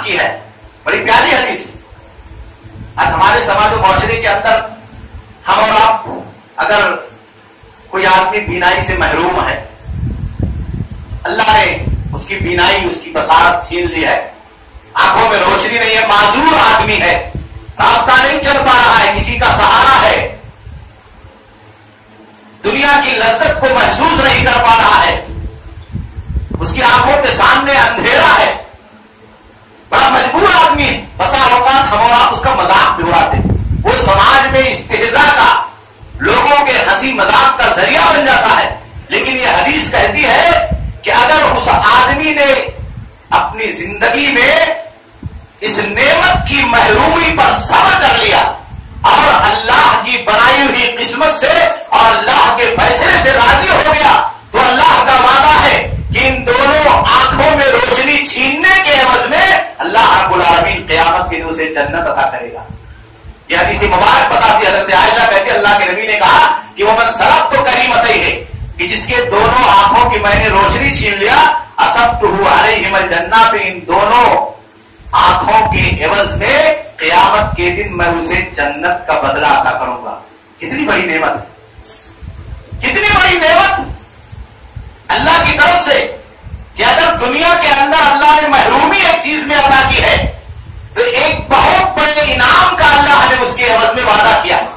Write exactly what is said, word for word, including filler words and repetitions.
کی ہے، بڑی پیاری حدیث ہے۔ آج ہمارے سماج و معاشرے کے اندر ہم اور آپ، اگر کوئی آدمی بینائی سے محروم ہے، اللہ نے اس کی بینائی، اس کی بصارت چھین لی ہے، آنکھوں میں روشنی نہیں ہے، معذور آدمی ہے، راستہ نہیں چل پا رہا ہے، کسی کا سہارا ہے، دنیا کی لذت کو محسوس نہیں کر پا رہا ہے، اس کی آنکھوں کے سامنے اندھیرا ہے، بڑا مجبور آدمی ہے، بسا اوقات ہم اور آپ اس کا مذاق بھی اڑاتے، وہ سماج میں استہزاء کا، لوگوں کے ہنسی مذاق کا ذریعہ بن جاتا ہے۔ لیکن یہ حدیث کہتی ہے کہ اگر اس آدمی نے اپنی زندگی میں اس نعمت کی محرومی پر صبر کر لیا اور اللہ کی بنائی ہوئی قسمت سے اور اللہ کے فیصلے سے راضی ہو گیا، تو اللہ کا وعدہ ہے کہ ان دونوں آنکھوں میں روشنی چھیننے کے عوض میں اللہ رب العالمین قیامت کے دن اسے جنت عطا کرے گا۔ یہ حدیث مبارک بتاتی ہے، حضرت عائشہ کہتی ہے اللہ کے نبی نے کہا کہ وہ من سرب تو کریمت ہی ہے، کہ جس کے دونوں آنکھوں کی میں نے روشنی چھین لیا، اصبتہ علیہم الجنہ، پہ ان دونوں آنکھوں کے عوض میں قیامت کے دن میں اسے جنت کا بدلہ عطا کروں گا۔ کتنی بڑی نعمت ہے، کتنی بڑی نعمت اللہ کی طرف سے، کہ اگر دنیا کے اندر اللہ نے محرومی ایک چیز میں عطا کی ہے تو ایک بہت بڑے انعام کا اللہ نے اس کے عوض میں وعدہ کیا۔